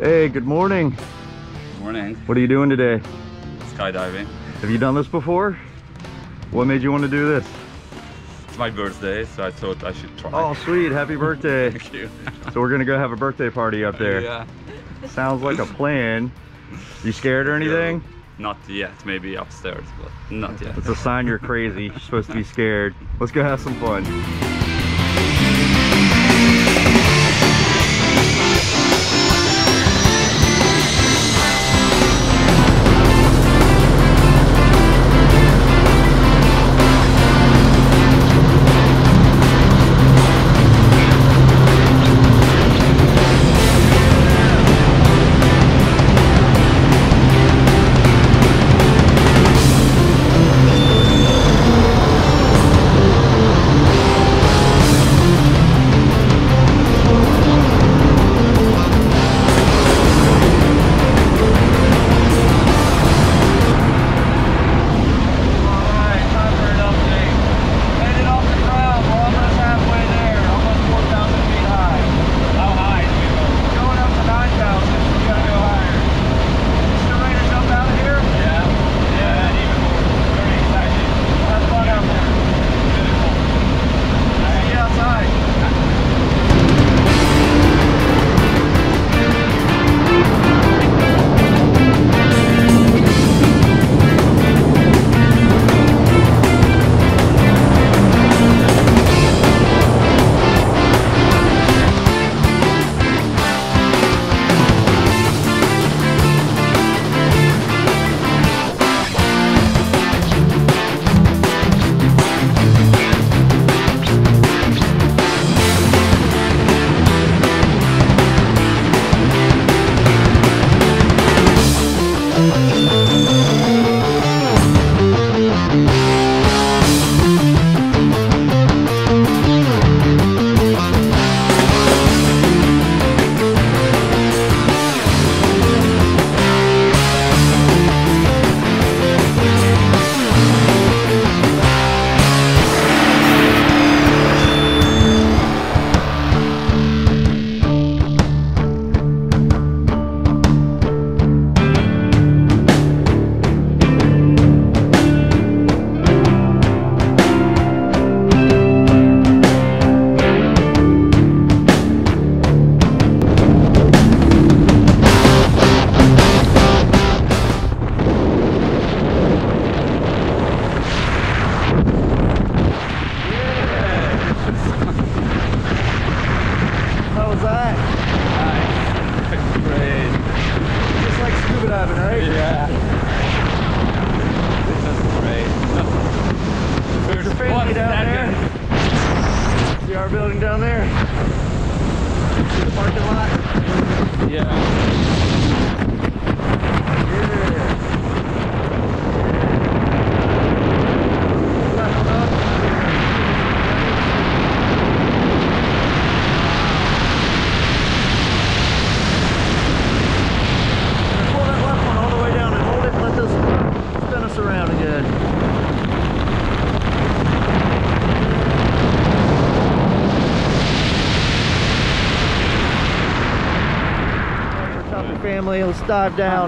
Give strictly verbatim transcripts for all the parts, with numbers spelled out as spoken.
Hey, good morning. Morning. What are you doing today? Skydiving. Have you done this before? What made you want to do this? It's my birthday, so I thought I should try. Oh, sweet. Happy birthday. Thank you. So we're going to go have a birthday party up there. Yeah. Sounds like a plan. You scared or anything? Not yet. Maybe upstairs, but not yet. It's a sign you're crazy. You're supposed to be scared. Let's go have some fun. Right? Yeah. This is great. There's your family down there. See our building down there? See the parking lot? Yeah. Yeah. Left one up. Pull that left one all the way down and hold it and let this spin us around again. Family, let's dive down.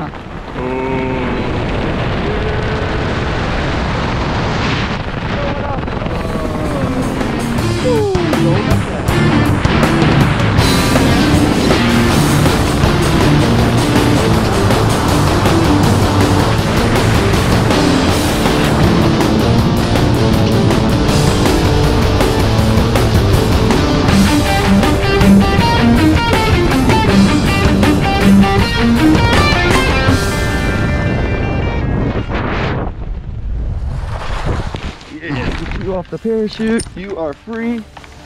You off the parachute, you are free.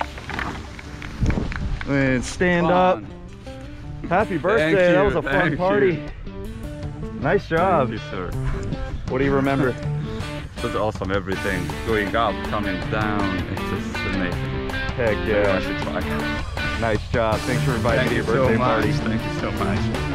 And stand Fun. up. Happy birthday, Thank that you, was a fun thank party. you. Nice job. Thank you, sir. What do you remember? It was awesome, everything. Going up, coming down, it's just amazing. Heck I yeah. should try. Nice job. Thanks for inviting Thank me to you your birthday so much. party. Thank you so much.